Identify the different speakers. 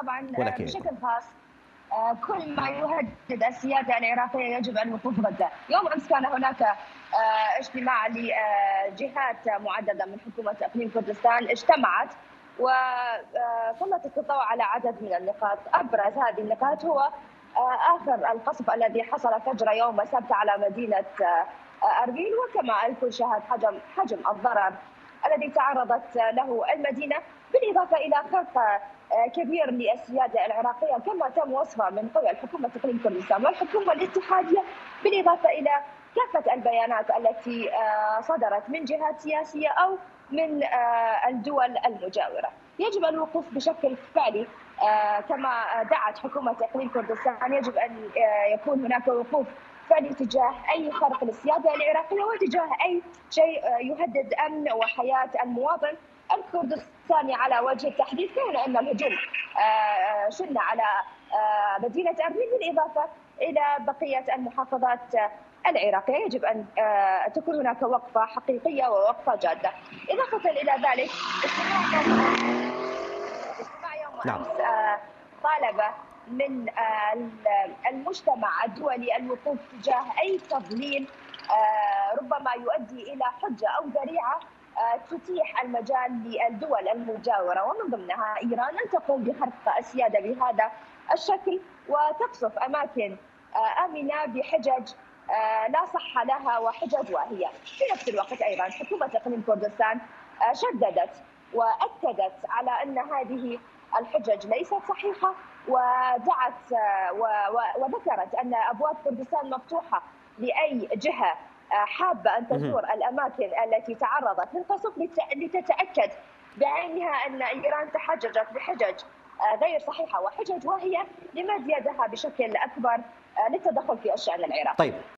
Speaker 1: طبعا
Speaker 2: ولك أيضا.
Speaker 1: بشكل خاص كل ما يهدد السيادة العراقية يجب الوقوف ضده. يوم أمس كان هناك اجتماع لجهات معددة من حكومة إقليم كردستان اجتمعت وسلطت الضوء على عدد من النقاط. أبرز هذه النقاط هو آخر القصف الذي حصل فجر يوم السبت على مدينة أربيل، وكما الكل شاهد حجم الضرر الذي تعرضت له المدينة، بالإضافة إلى خرق كبير للسيادة العراقية كما تم وصفها من قبل حكومة إقليم كردستان والحكومة الاتحادية، بالإضافة إلى كافة البيانات التي صدرت من جهات سياسية أو من الدول المجاورة. يجب الوقوف بشكل فعلي كما دعت حكومة إقليم كردستان. يجب أن يكون هناك وقوف فعلي تجاه أي خرق للسيادة العراقية وتجاه أي شيء يهدد أمن وحياة المواطن الكردستاني على وجه التحديد، كما أن الهجوم شن على مدينة أربيل بالإضافة إلى بقية المحافظات العراقية. يجب أن تكون هناك وقفة حقيقية ووقفة جادة. إضافة إلى ذلك اجتماع يوم
Speaker 2: نعم.
Speaker 1: أمس طالب من المجتمع الدولي الوقوف تجاه أي تضليل ربما يؤدي إلى حجة أو ذريعة تتيح المجال للدول المجاورة ومن ضمنها إيران أن تقوم بخرق السيادة بهذا الشكل وتقصف أماكن آمنة بحجج لا صح لها وحجج واهية. في نفس الوقت أيضا حكومة إقليم كردستان شددت وأكدت على أن هذه الحجج ليست صحيحة، ودعت وذكرت أن أبواب كردستان مفتوحة لأي جهة حابة أن تزور الأماكن التي تعرضت للقصف لتتأكد بعينها أن إيران تحججت بحجج غير صحيحة وحجج واهية لمد يدها بشكل أكبر للتدخل في الشأن العراقي.
Speaker 2: طيب